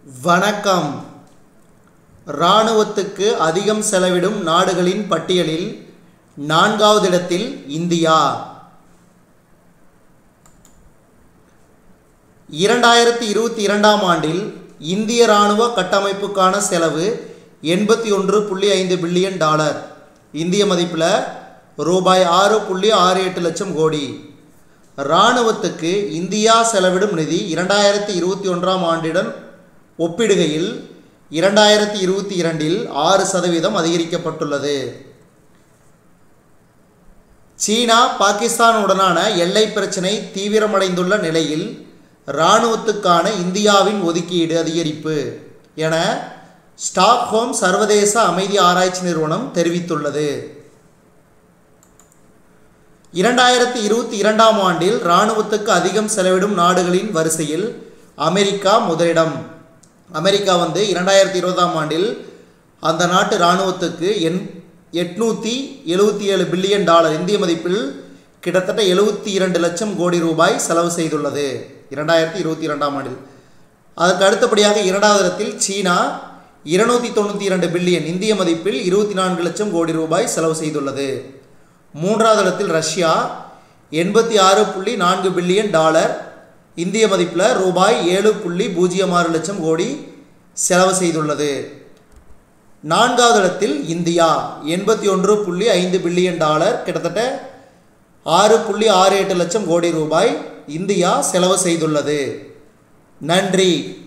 வணக்கம். இராணுவத்துக்கு அதிகம் செலவிடும் நாடுகளின் பட்டியலில் 4வது இடத்தில் இந்தியா. 2022ஆம் ஆண்டில் இந்திய இராணுவ கட்டமைப்புக்கான செலவு $81.5 பில்லியன், இந்திய மதிப்பில் ரூபாய் 6.68 லட்சம் கோடி. இராணுவத்துக்கு இந்தியா செலவிடும் நிதி 2021ஆம் ஆண்டுடன் ஒப்பிடுகையில் 2022இல் 6% அதிகரிக்கப்பட்டுள்ளது. சீனா பாகிஸ்தானுடனான எல்லை பிரச்சினை தீவிரமடைந்துள்ள நிலையில் இராணுவத்துக்கான இந்தியாவின் ஒதுக்கீடு அதிகரிப்பு என ஸ்டாக்ஹோம் சர்வதேச அமைதி ஆராய்ச்சி நிறுவனம் தெரிவித்துள்ளது. 2022ஆம் ஆண்டில் இராணுவத்துக்கு அதிகம் செலவிடும் நாடுகளின் வரிசையில் அமெரிக்கா முதலிடம். அமெரிக்கா 2020ஆம் ஆண்டில் அந்த நாட்டு இராணுவத்துக்கு $877 பில்லியன், இந்திய மதிப்பில் கிட்டத்தட்ட 72 லட்சம் கோடி ரூபாய் செலவு செய்துள்ளது 2022ஆம் ஆண்டில். அதற்கு அடுத்தபடியாக 2வது இடத்தில் சீனா $292 பில்லியன், இந்திய மதிப்பில் 24 லட்சம் கோடி ரூபாய் செலவு செய்துள்ளது. 3வது இடத்தில் ரஷ்யா $86.4 பில்லியன், இந்திய மதிப்பில் ரூபாய் 7.06 லட்சம் கோடி செலவு செய்துள்ளது. 4வது இடத்தில் இந்தியா $81.5 பில்லியன், கிட்டத்தட்ட 6.68 லட்சம் கோடி ரூபாய் இந்தியா செலவு செய்துள்ளது. நன்றி.